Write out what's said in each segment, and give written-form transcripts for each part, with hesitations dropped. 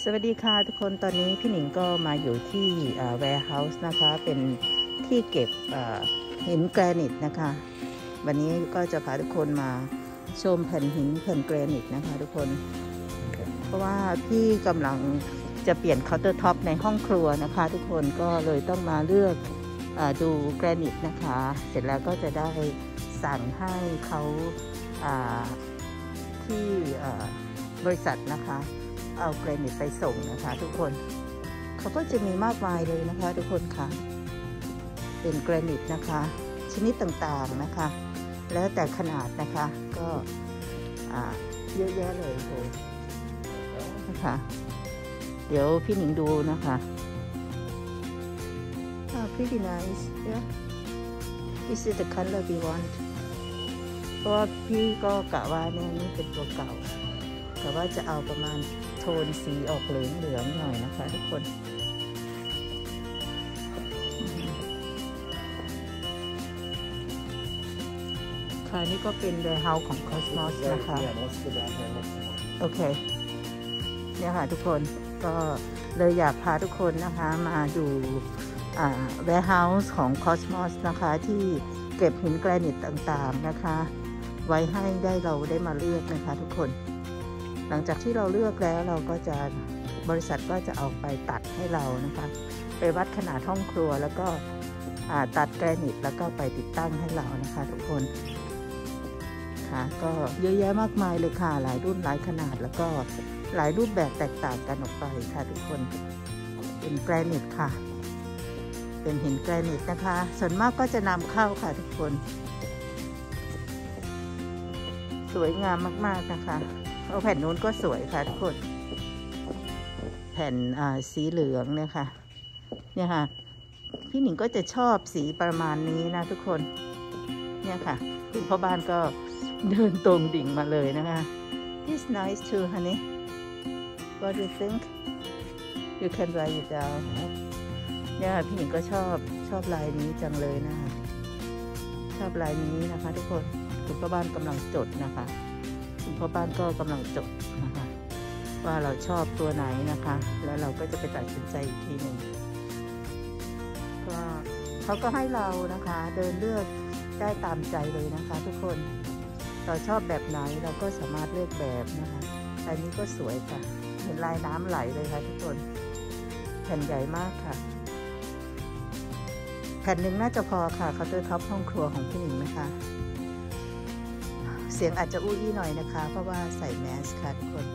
สวัสดีค่ะทุกคนตอนนี้พี่หนิงก็มาอยู่ที่warehouse นะคะเป็นที่เก็บหินแกรนิตนะคะวันนี้ก็จะพาทุกคนมาชมแผ่นหินแผ่นแกรนิตนะคะทุกคนเพราะว่าพี่กำลังจะเปลี่ยนเคาน์เตอร์ท็อปในห้องครัวนะคะทุกคนก็เลยต้องมาเลือกดูแกรนิตนะคะเสร็จแล้วก็จะได้สั่งให้เขาที่บริษัทนะคะเอาแกรนิตไปส่งนะคะทุกคนเขาก็จะมีมากมายเลยนะคะทุกคนค่ะเป็นแกรนิตนะคะชนิดต่างๆนะคะแล้วแต่ขนาดนะคะก็เยอะแยะเลยนะคะเดี๋ยวพี่หนิงดูนะคะ pretty nice yeah this is the color we want เพราะว่าพี่ก็กะว่าเนี่ยนี่เป็นตัวเก่าแต่ว่าจะเอาประมาณโทนสีออกเหลืองๆหน่อยนะคะทุกคนค่ะนี่ก็เป็น warehouse ของ Cosmos นะคะโอเคเนี่ยค่ะทุกคนก็เลยอยากพาทุกคนนะคะมาดูwarehouse ของ Cosmos นะคะที่เก็บหินแกรนิตต่างๆนะคะไว้ให้เราได้มาเลือกนะคะทุกคนหลังจากที่เราเลือกแล้วเราก็จะบริษัทก็จะเอาไปตัดให้เรานะคะไปวัดขนาดห้องครัวแล้วก็ตัดแกรนิตแล้วก็ไปติดตั้งให้เรานะคะทุกคนค่ะก็เยอะแยะมากมายเลยค่ะหลายรุ่นหลายขนาดแล้วก็หลายรูปแบบแตกต่างกันออกไปค่ะทุกคนเป็นแกรนิตค่ะเป็นหินแกรนิตนะคะส่วนมากก็จะนำเข้าค่ะทุกคนสวยงามมากๆนะคะแผ่นนู้นก็สวยค่ะทุกคนแผ่นสีเหลืองเนี่ยค่ะเนี่ยค่ะพี่หนิงก็จะชอบสีประมาณนี้นะทุกคนเนี่ยค่ะคุณพ่อบ้านก็เดินตรงดิ่งมาเลยนะคะ It's nice too honey What do you think You can write it down เนี่ยพี่หนิงก็ชอบลายนี้จังเลยนะคะชอบลายนี้นะคะทุกคนคุณพ่อบ้านกำลังจดนะคะคุณพ่อบ้านก็กำลังจดนะคะว่าเราชอบตัวไหนนะคะแล้วเราก็จะไปตัดสินใจอีกทีหนึ่งก็เขาก็ให้เรานะคะเดินเลือกได้ตามใจเลยนะคะทุกคนเราชอบแบบไหนเราก็สามารถเลือกแบบนะคะลายนี้ก็สวยค่ะเห็นลายน้ำไหลเลยค่ะทุกคนแผ่นใหญ่มากค่ะแผ่นหนึ่งน่าจะพอค่ะเคาน์เตอร์ท็อปห้องครัวของพี่หนิงนะคะเสียงอาจจะอู้อี้หน่อยนะคะเพราะว่าใส่แมสค่ะทุกคน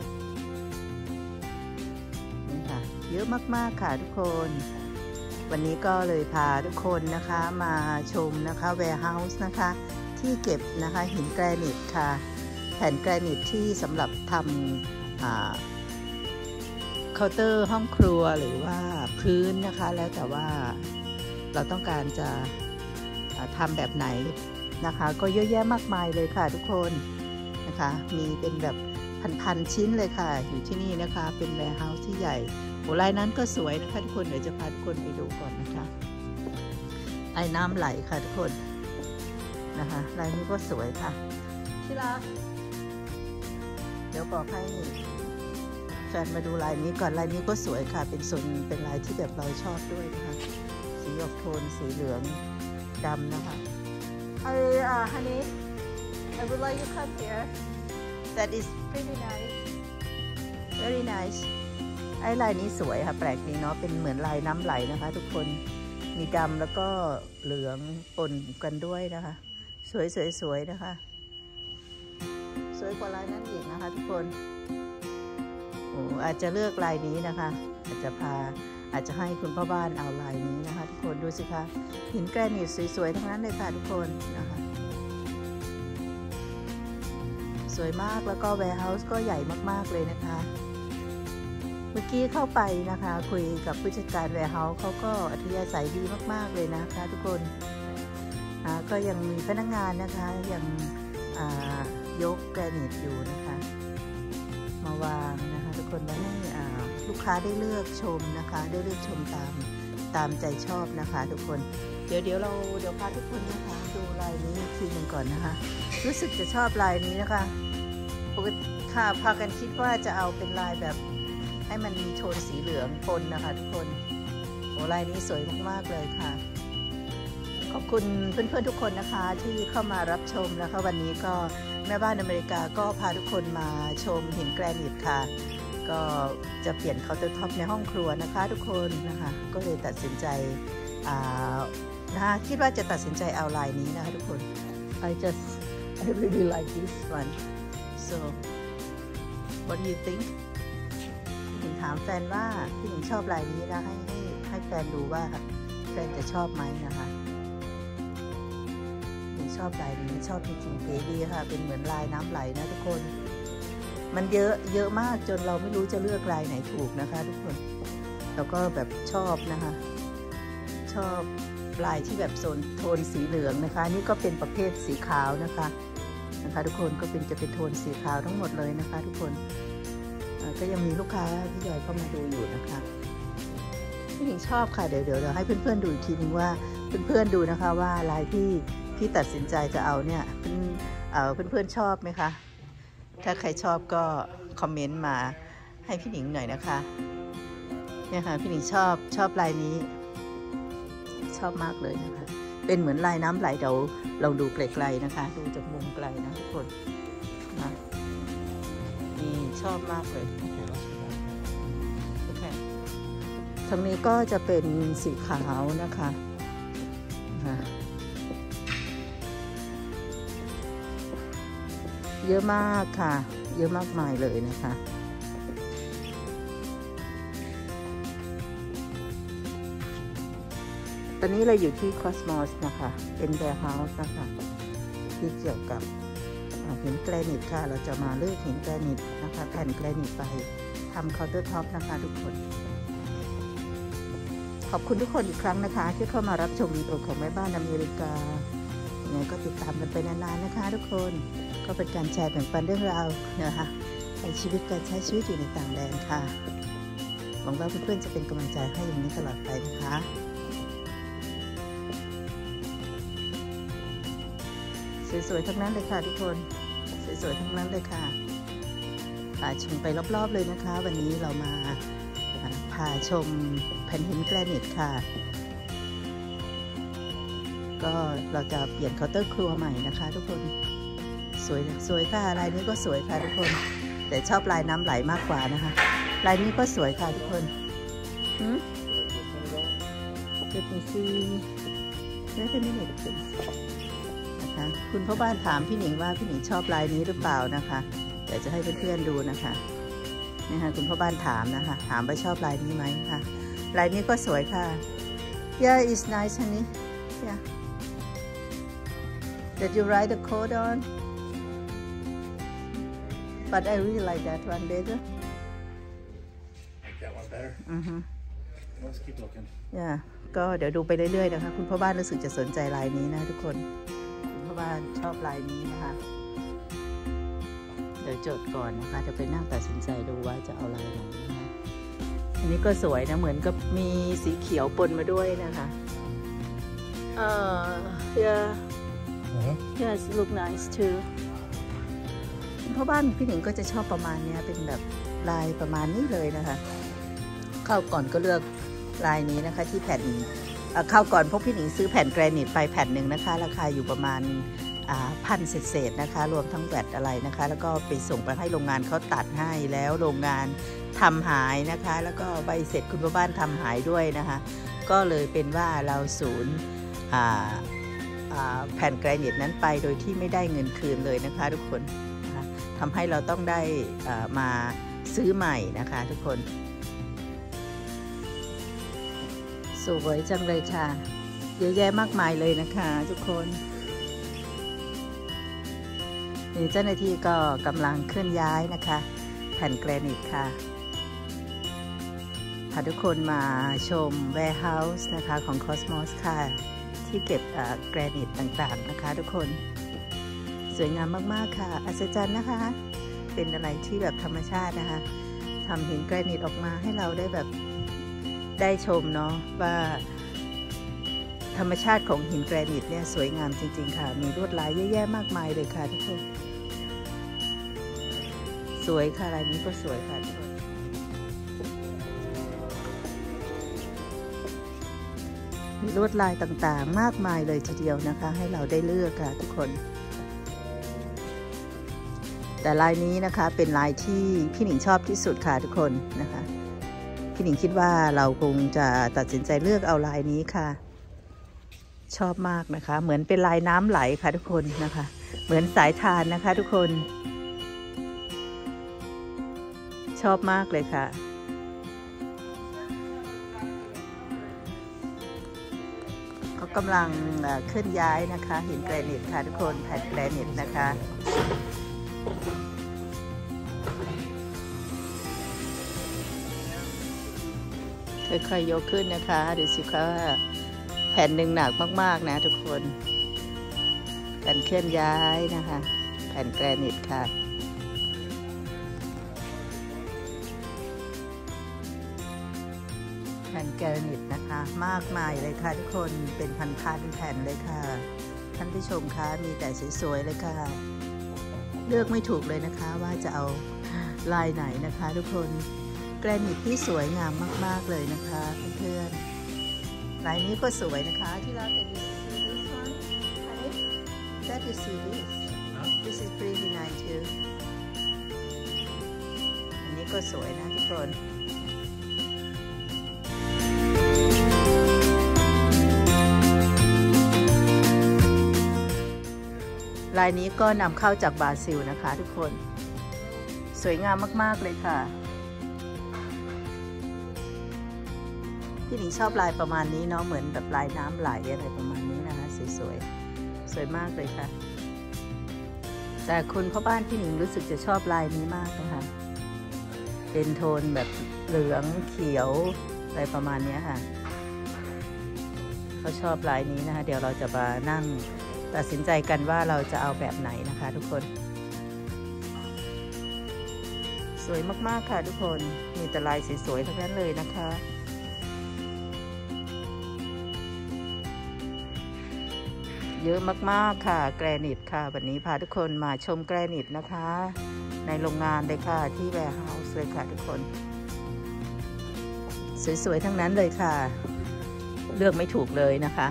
นี่ค่ะเยอะมากๆค่ะทุกคนวันนี้ก็เลยพาทุกคนนะคะมาชมนะคะ warehouse นะคะที่เก็บนะคะหินแกรนิตค่ะแผ่นแกรนิตที่สำหรับทำเคาน์เตอร์ห้องครัวหรือว่าพื้นนะคะแล้วแต่ว่าเราต้องการจะทำแบบไหนนะคะก็เยอะแยะมากมายเลยค่ะทุกคนนะคะมีเป็นแบบพันชิ้นเลยค่ะอยู่ที่นี่นะคะเป็นแวร์เฮาส์ที่ใหญ่โอ้ลายนั้นก็สวยนะคะทุกคนเดี๋ยวจะพาทุกคนไปดูก่อนนะคะลายน้ำไหลค่ะทุกคนนะคะลายนี้ก็สวยค่ะที่รักเดี๋ยวบอกให้แฟนมาดูลายนี้ก่อนลายนี้ก็สวยค่ะเป็นลายที่แบบเราชอบด้วยนะคะสีออกโทนสีเหลืองดำนะคะhoney I would like you come here that is pretty nice very nice ไอ้ลายนี้สวยค่ะแปลกดีเนาะเป็นเหมือนลายน้ำไหลนะคะทุกคนมีดำแล้วก็เหลืองปนกันด้วยนะคะสวยนะคะสวยกว่าลายนั้นอีกนะคะทุกคนโอ้อาจจะเลือกลายนี้นะคะอาจจะให้คุณพ่อบ้านเอาลายนี้นะคะทุกคนดูสิคะหินแกรนิตสวยๆทั้งนั้นเลยค่ะทุกคนนะคะสวยมากแล้วก็แวร์เฮาส์ก็ใหญ่มากๆเลยนะคะเมื่อกี้เข้าไปนะคะคุยกับผู้จัดการแวร์เฮาส์เขาก็อัธยาศัยดีมากๆเลยนะคะทุกคนก็ยังมีพนักงานนะคะยังยกแกรนิตอยู่นะคะมาวางนะคะทุกคนแล้วให้ลูกค้าได้เลือกชมนะคะได้เลือกชมตามใจชอบนะคะทุกคนเดี๋ยวพาทุกคนนะคะดูลายนี้อีกทีหนึ่งก่อนนะคะรู้สึกจะชอบลายนี้นะคะปกติค่ะพากันคิดว่าจะเอาเป็นลายแบบให้มันมีโทนสีเหลืองปนนะคะทุกคนโอ้ลายนี้สวยมากๆเลยค่ะขอบคุณเพื่อนๆทุกคนนะคะที่เข้ามารับชมนะคะวันนี้ก็แม่บ้านอเมริกาก็พาทุกคนมาชมหินแกรนิตค่ะก็จะเปลี่ยนเคาน์เตอร์ท็อปในห้องครัวนะคะทุกคนนะคะก็เลยตัดสินใจนะคะคิดว่าจะตัดสินใจเอาลายนี้นะคะทุกคน I really like this one so what do you think พี่หนิงถามแฟนว่าพี่หนิงชอบลายนี้นะให้แฟนดูว่าแฟนจะชอบไหมนะคะพี่หนิงชอบลายนี้ชอบจริงๆเก๋ดีค่ะเป็นเหมือนลายน้ำไหลนะทุกคนมันเยอะมากจนเราไม่รู้จะเลือกลายไหนถูกนะคะทุกคนเราก็แบบชอบนะคะชอบลายที่แบบโทนสีเหลืองนะคะนี่ก็เป็นประเภทสีขาวนะคะทุกคนก็จะเป็นโทนสีขาวทั้งหมดเลยนะคะทุกคนก็ยังมีลูกค้าที่ยอยเข้ามาดูอยู่นะคะพี่หญิงชอบค่ะเดี๋ยวให้เพื่อนๆดูอีกทีนึงว่าเพื่อนๆดูนะคะว่าลายที่ตัดสินใจจะเอาเนี่ยเพื่อนๆชอบไหมคะถ้าใครชอบก็คอมเมนต์มาให้พี่หนิงหน่อยนะคะเนี่ยค่ะพี่หนิงชอบลายนี้ชอบมากเลยนะคะเป็นเหมือนลายน้ำไหลเดี๋ยวเราดูไกลๆนะคะดูจากมุมไกลนะทุกคนนะนี่ชอบมากเลยโอเคทางนี้ก็จะเป็นสีขาวนะคะเยอะมากค่ะเยอะมากมายเลยนะคะตอนนี้เราอยู่ที่ Cosmos นะคะเป็น warehouse นะคะที่เกี่ยวกับหินแกรนิตค่ะเราจะมาเลือกหินแกรนิตนะคะแผ่นแกรนิตไปทำเคาน์เตอร์ท็อปนะคะทุกคนขอบคุณทุกคนอีกครั้งนะคะที่เข้ามารับชมวิดีโอของแม่บ้านอเมริกายังไงก็ติดตามกันไปนานๆนะคะทุกคนก็เป็นการแชร์แบ่งปันเรื่องราวนะคะในชีวิตการใช้ชีวิตอยู่ในต่างแดนค่ะหวังว่าเพื่อนๆจะเป็นกำลังใจให้อย่างนี้ตลอดไปนะคะสวยๆทั้งนั้นเลยค่ะทุกคนสวยๆทั้งนั้นเลยค่ะพาชมไปรอบๆเลยนะคะวันนี้เรามาพาชมแผ่นหินแกรนิตค่ะก็เราจะเปลี่ยนเคาน์เตอร์ครัวใหม่นะคะทุกคนสวยค่ะลายนี้ก็สวยค่ะทุกคนแต่ชอบลายน้ำไหลมากกว่านะคะลายนี้ก็สวยค่ะทุกคนเดี๋ยวไปซิแล้วจะไม่เห็นนะคะคุณพ่อบ้านถามพี่หนิงว่าพี่หนิงชอบลายนี้หรือเปล่านะคะเดี๋ยวจะให้เพื่อนๆดูนะคะนะคะคุณพ่อบ้านถามนะคะถามว่าชอบลายนี้ไหมค่ะลายนี้ก็สวยค่ะ Yeah it's nice honey Yeah Did you write the code on But I really like that one better Like that one better Let's keep looking Yeah ก็เดี๋ยวดูไปเรื่อยๆนะคะคุณพ่อบ้านรู้สึกจะสนใจลายนี้นะทุกคนคุณพ่อบ้านชอบลายนี้นะคะเดี๋ยวจดก่อนนะคะจะไปนั่งตัดสินใจดูว่าจะเอาลายไหนนะคะอันนี้ก็สวยนะเหมือนกับมีสีเขียวปนมาด้วยนะคะYes look nice too พ่อบ้านพี่หนิงก็จะชอบประมาณนี้เป็นแบบลายประมาณนี้เลยนะคะเข้าก่อนก็เลือกลายนี้นะคะที่แผ่นเข้าก่อนพวกพี่หนิงซื้อแผ่นแกรนิตไปแผ่นหนึ่งนะคะราคาอยู่ประมาณ1,000 เศษๆนะคะรวมทั้งแวตอะไรนะคะแล้วก็ไปส่งไปให้โรงงานเขาตัดให้แล้วโรงงานทำหายนะคะแล้วก็ใบเสร็จคุณพ่อบ้านทำหายด้วยนะคะก็เลยเป็นว่าเราสูญแผ่นแกรนิตนั้นไปโดยที่ไม่ได้เงินคืนเลยนะคะทุกคนนะคะทำให้เราต้องได้มาซื้อใหม่นะคะทุกคนสวยจังเลยค่ะเยอะแยะมากมายเลยนะคะทุกคนเจ้าหน้าที่ก็กำลังเคลื่อนย้ายนะคะแผ่นแกรนิตค่ะพาทุกคนมาชม warehouse นะคะของ Cosmos ค่ะที่เก็บแกรนิตต่างๆนะคะทุกคนสวยงามมากๆค่ะอัศจรรย์นะคะเป็นอะไรที่แบบธรรมชาตินะคะทำหินแกรนิตออกมาให้เราได้แบบได้ชมเนาะว่าธรรมชาติของหินแกรนิตเนี่ยสวยงามจริงๆค่ะมีลวดลายเยอะแยะมากมายเลยค่ะทุกคนสวยค่ะลายนี้ก็สวยค่ะทุกคนมีลวดลายต่างๆมากมายเลยทีเดียวนะคะให้เราได้เลือกค่ะทุกคนแต่ลายนี้นะคะเป็นลายที่พี่หนิงชอบที่สุดค่ะทุกคนนะคะพี่หนิงคิดว่าเราคงจะตัดสินใจเลือกเอาลายนี้ค่ะชอบมากนะคะเหมือนเป็นลายน้ำไหลค่ะทุกคนนะคะเหมือนสายทานนะคะทุกคนชอบมากเลยค่ะเขากำลังเคลื่อนย้ายนะคะหินแกรนิตค่ะทุกคนแผ่นแกรนิตนะคะค่อยๆยกขึ้นนะคะดูสิคะแผ่นหนึ่งหนักมากๆนะทุกคนการเคลื่อนย้ายนะคะแผ่นแกรนิตค่ะแผ่นแกรนิตนะคะมากมายเลยค่ะทุกคนเป็นพันๆแผ่นเลยค่ะท่านผู้ชมคะมีแต่สวยๆเลยค่ะเลือกไม่ถูกเลยนะคะว่าจะเอาลายไหนนะคะทุกคนแกรนิตที่สวยงามมากๆเลยนะคะเพื่อนๆลายนี้ก็สวยนะคะที่เราเป็น That you see this is pretty nice too อันนี้ก็สวยนะทุกคนลายนี้ก็นำเข้าจากบราซิลนะคะทุกคนสวยงามมากๆเลยค่ะพี่หนิงชอบลายประมาณนี้เนาะเหมือนแบบลายน้ำไหลอะไรประมาณนี้นะคะสวยๆสวยมากเลยค่ะแต่คุณพ่อบ้านพี่หนิงรู้สึกจะชอบลายนี้มากนะคะเป็นโทนแบบเหลืองเขียวอะไรประมาณนี้ค่ะเขาชอบลายนี้นะคะเดี๋ยวเราจะมานั่งตัดสินใจกันว่าเราจะเอาแบบไหนนะคะทุกคนสวยมากๆค่ะทุกคนมีแต่ลายสวยๆทั้งนั้นเลยนะคะเยอะมากๆค่ะแกรนิตค่ะวันนี้พาทุกคนมาชมแกรนิตนะคะในโรงงานเลยค่ะที่แวร์เฮาส์เลยค่ะทุกคนสวยๆทั้งนั้นเลยค่ะเลือกไม่ถูกเลยนะคะ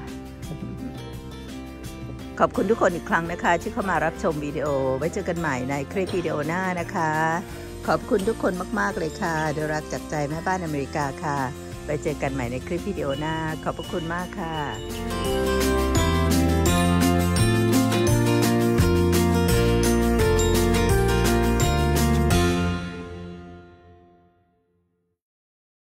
ขอบคุณทุกคนอีกครั้งนะคะที่เข้ามารับชมวิดีโอไว้เจอกันใหม่ในคลิปวิดีโอหน้านะคะขอบคุณทุกคนมากๆเลยค่ะด้วยรักจากใจแม่บ้านอเมริกาค่ะไปเจอกันใหม่ในคลิปวิดีโอหน้าขอบพระคุณมากค่ะ